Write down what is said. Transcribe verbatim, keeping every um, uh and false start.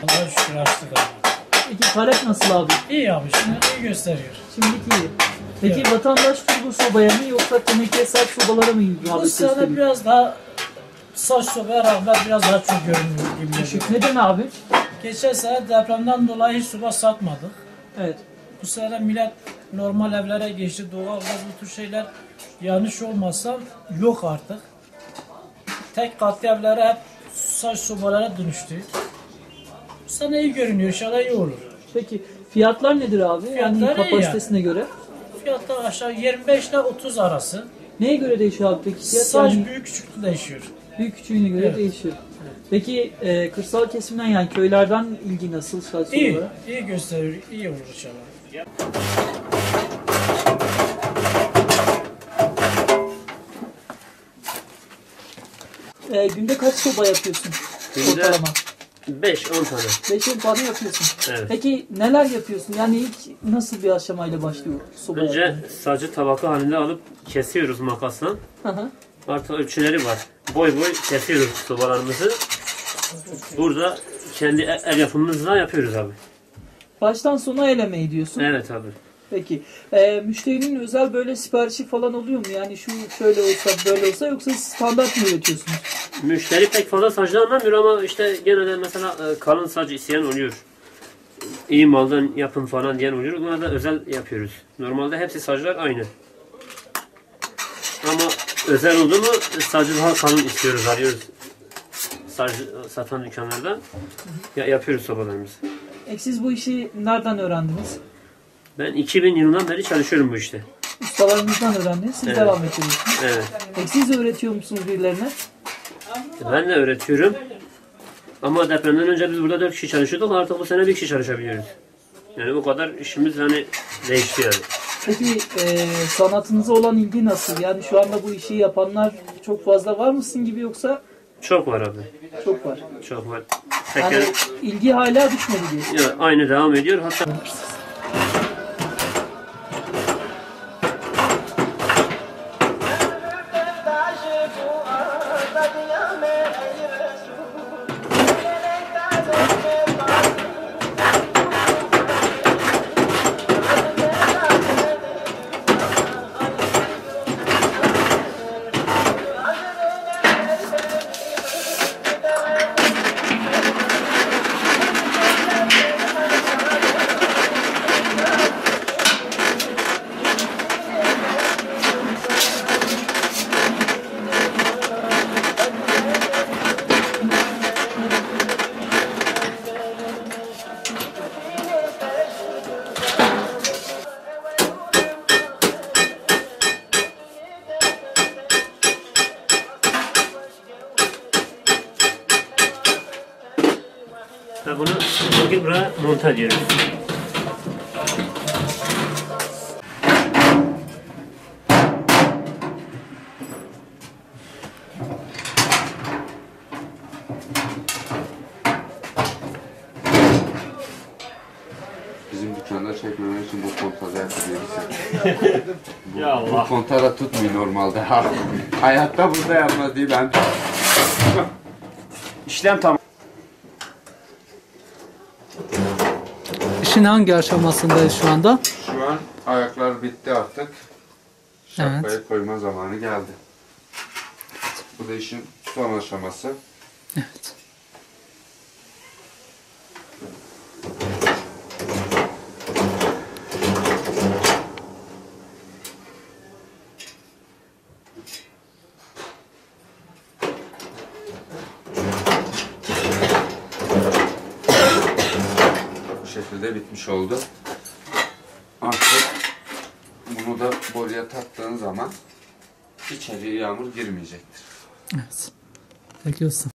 Allah'a şükür açtık abi. Peki talep nasıl abi? İyi abi, şimdi iyi gösteriyor. Şimdiki iyi. Peki Evet. vatandaş turbo sobaya mı yoksa teneke saç sobalara mı Bu rağbet sene gösteriyor? biraz daha saç sobaya rağmen biraz daha çok görünüyor gibi Düşük. geliyor. Neden abi? Geçen sene depremden dolayı hiç soba satmadık. Evet. Bu sene millet normal evlere geçti. Doğalgaz, bu tür şeyler yanlış olmazsa yok artık. Tek katlı evlere hep saç sobalara dönüştü. Bu sene iyi görünüyor. İnşallah iyi olur. Peki fiyatlar nedir abi? Yani Fiyatları iyi kapasitesine göre. Fiyatlar aşağı yirmi beş ile otuz arası. Neye göre değişiyor abi peki? Fiyat Saç yani büyük küçüklüğü değişiyor. büyük küçüğüne göre Evet. değişiyor. Peki e, kırsal kesimden yani köylerden ilgi nasıl saç İyi, sobalara? iyi gösteriyor. İyi olur inşallah. E, günde kaç soba yapıyorsun? Günde Ortalama. beş on tane. beş on tane yapıyorsun. Evet. Peki neler yapıyorsun? Yani ilk nasıl bir aşamayla başlıyor soba Önce yapmaya? sacı tabaka halinde alıp kesiyoruz makasla. Hı hı. Artı ölçüleri var. Boy boy kesiyoruz sobalarımızı. Burada kendi el el yapımımızla yapıyoruz abi. Baştan sona el emeği diyorsun. Evet abi. Peki. E, müşterinin özel böyle siparişi falan oluyor mu? Yani şu şöyle olsa böyle olsa yoksa standart mı üretiyorsunuz? Müşteri pek fazla sacdan anlamıyor ama işte genelde mesela e, kalın sac isteyen oluyor. İyi maldan yapın falan diyen oluyor. Buna da özel yapıyoruz. Normalde hepsi saclar aynı. Ama özel oldu mu sacı daha kalın istiyoruz, arıyoruz. Sac satan dükkanlarda ya, yapıyoruz sobalarımızı. E, siz bu işi nereden öğrendiniz? Ben iki bin yılından beri çalışıyorum bu işte. Ustalarınızdan öğrendiniz. Siz Evet. devam ettiriyorsunuz. Evet. Peki siz öğretiyor musunuz birilerine? Ben de öğretiyorum. Ama depremden önce biz burada dört kişi çalışıyorduk. Artık bu sene bir kişi çalışabiliyoruz. Yani o kadar işimiz hani değişti yani. Peki e, sanatınıza olan ilgi nasıl? Yani şu anda bu işi yapanlar çok fazla var mısın gibi yoksa Çok var abi. çok var? Çok var. Yani Teker ilgi hala düşmedi diyorsun. ya, aynı devam ediyor. Hatta ve bunu bugün buraya monte ediyoruz. Bizim dükkanda çekmemek için bu kontada yapabilirsin. bu, Ya Allah. bu kontada tutmuyor normalde. Hayatta burada yapmaz diye ben. İşlem tamam. İşin hangi aşamasındayız şu anda? Şu an ayaklar bitti artık. Şapkayı koyma zamanı geldi. Bu da işin son aşaması. Evet. Bu şekilde bitmiş oldu. Artık bunu da boruya taktığın zaman içeriye yağmur girmeyecektir. Evet. Peki olsun.